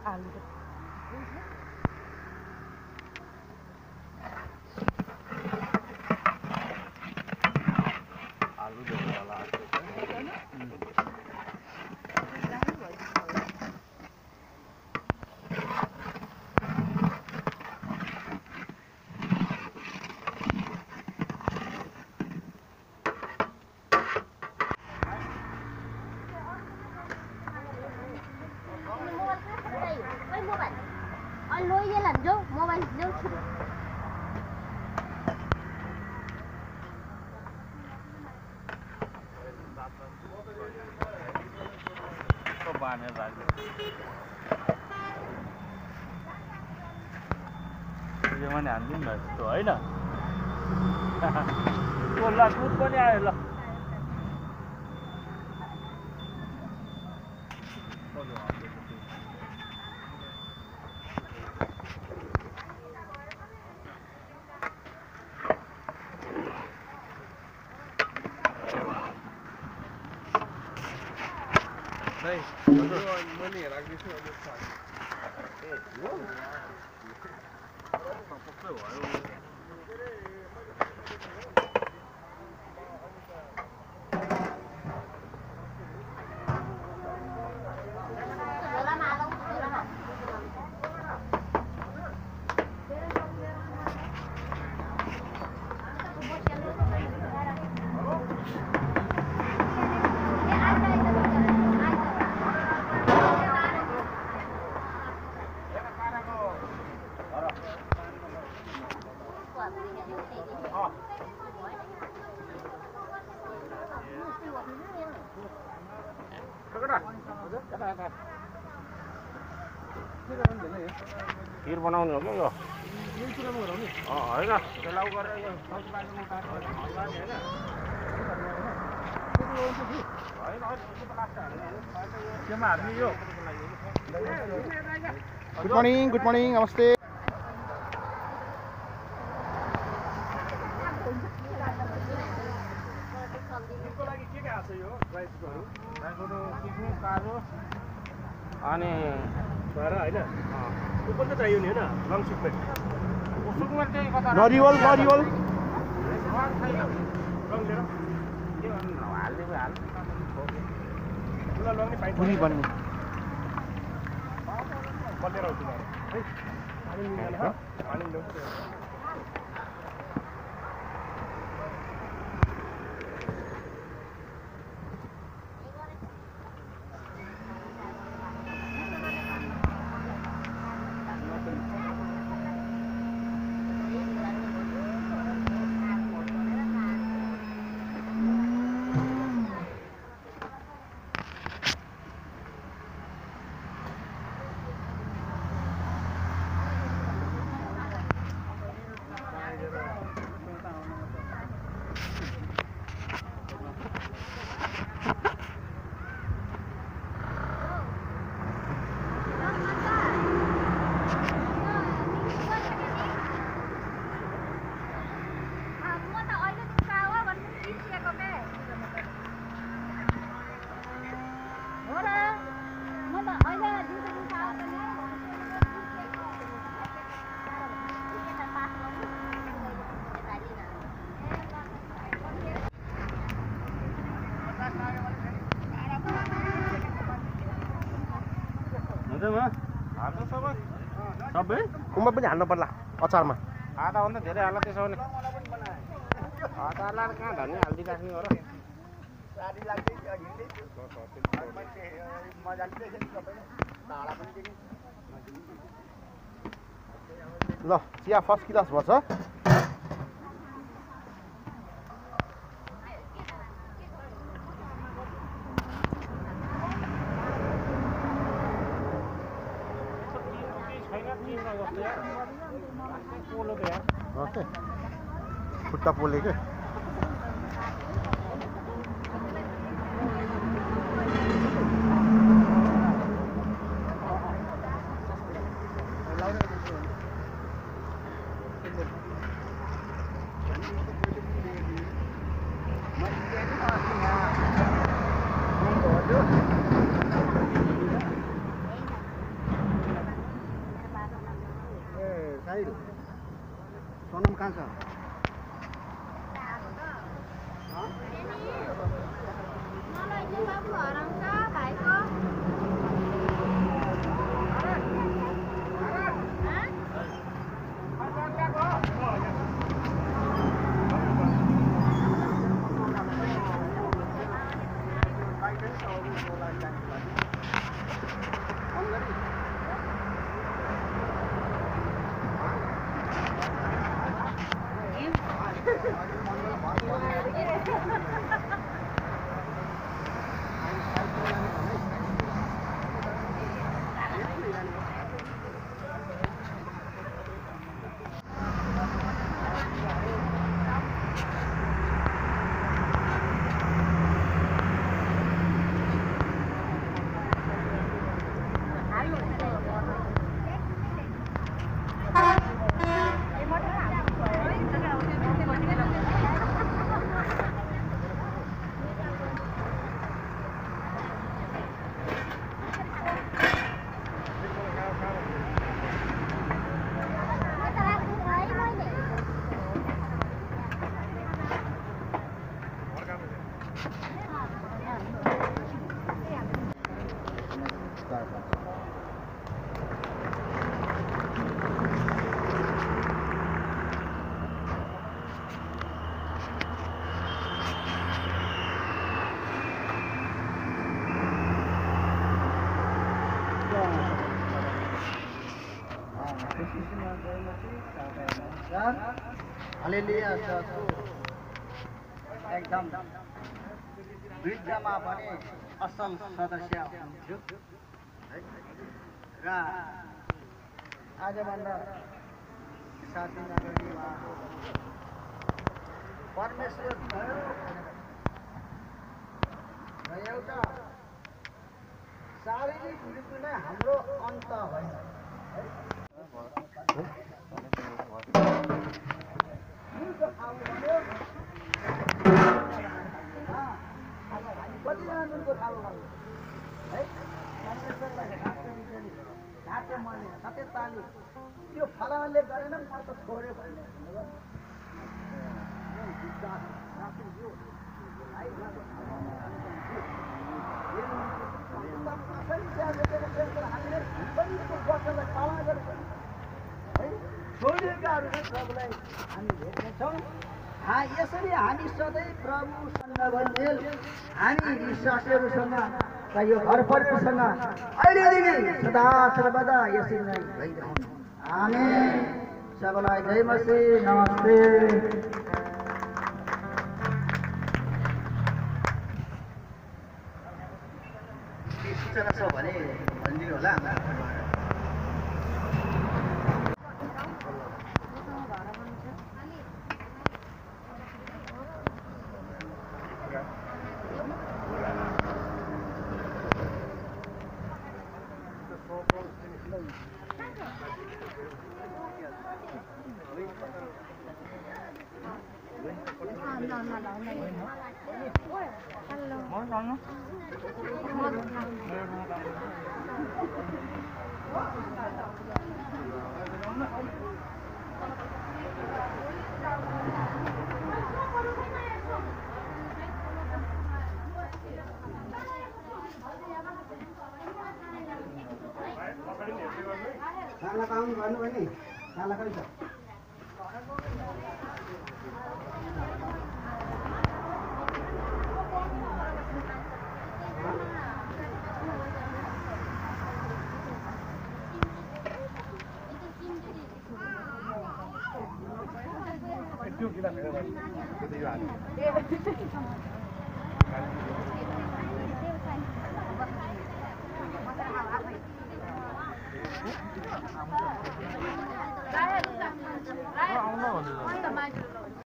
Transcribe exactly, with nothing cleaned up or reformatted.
आलु आलु जला बाने राख्यो यो पनि हान्दिउँ न यस्तो होइन ओ ल दुध पनि आयो ल मैले राख्दैछु अहिले खिर बनाउने हो क्या यो होइन त्यसलाई गरेर यो गुड मर्निङ गुड मर्निङ नमस्ते अनि होइन कुपन त चाहियो नि होइन लङ सुकमेन्ट सुकमेन्ट चाहिँ कता नरिवल नरिवल रङ लिएर हाल्ने हाल्ने लङ नै पाइन्छ पुरी बन्ने बलेर आउँछु है पानी लिएर पानी ल्याउँछु सबै उमा पनि हाल्नु पर्ला अचारमा आधाभन्दा धेरै हाल्ला त्यसो भने आधा हाल्दा कहाँ धनी हालिदिइराख्ने हो र ल चिया फर्स्ट क्लास भन्छ खुट्टा पोले के गइल सोनम कहाँ छ मलाई चाहिँ बाबु हराउँछ भाइको हालेलुया चर्चको एकदम वृद्धमा पनि असल सदस्य हुनुहुन्थ्यो र आजभन्दा सात दिन अगाडि उहाँको परमेश्वर भयो र एउटा शारीरिक मृत्युले हाम्रो अन्त होइन कतिजनाको खालो खालो है ढाँटे मर्ने सबै ताली त्यो फलानाले गरेन म त छोड्यो भने छोडिएकाहरू चाहिँ प्रभुलाई हामी भेट्नेछौँ यसरी हामी सधैँ प्रभुसँग बन्देल हामी विश्वासीहरूसँग र यो घर परिवारसँग अहिलेदेखि सदा सर्वदा यसरी नै भइरहनु आमेन सबैलाई जय मसीह नमस्ते सूचना छ भने भनिदिनु होला खाना काम गर्नु भने खाना खान्छ त्यो किन मेरो त्यो त यो हाल्नु आउनु भन्नु